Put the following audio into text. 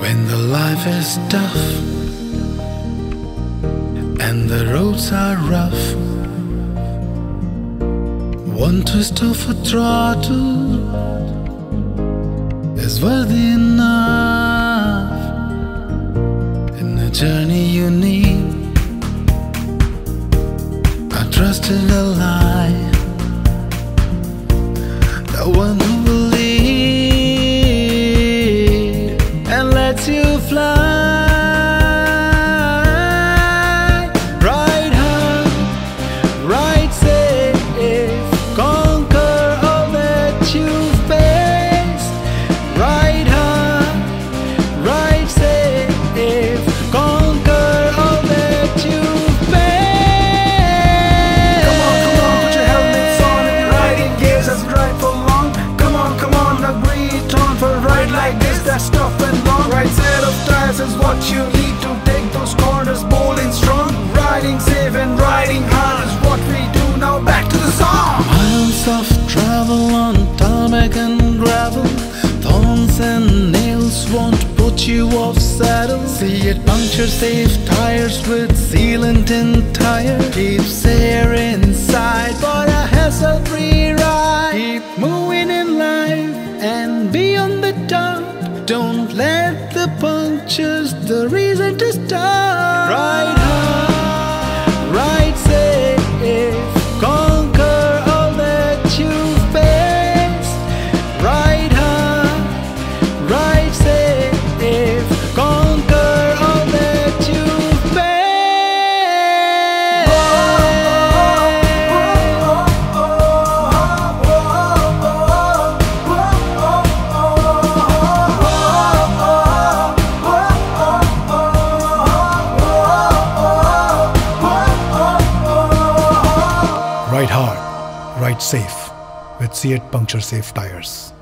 When the life is tough and the roads are rough, one twist of a throttle is worthy enough. In a journey you need a trusted ally, the one who will lead and lets you fly. Ride hard, ride safe, conquer all that you face. Ride hard, ride safe, conquer all that you face. Come on, put your helmets on and your riding gears as we ride for long. Come on, agree on for a ride like this that's tough and long. Right set of tires is what you need to take those corners bold and strong. Riding safe and riding hard is what we do. Now back to the song. Miles of travel on tarmac and gravel, thorns and nails won't put you off saddle. Ceat Puncture Safe tires with sealant in tire keeps air inside for a hassle-free ride. Keep moving in life and be on the top. Don't let the punctures the reason to stop. Ride hard, ride safe, conquer all that you face. Ride hard, ride safe, conquer all that you face. Ride hard, ride safe with Ceat Puncture Safe tires.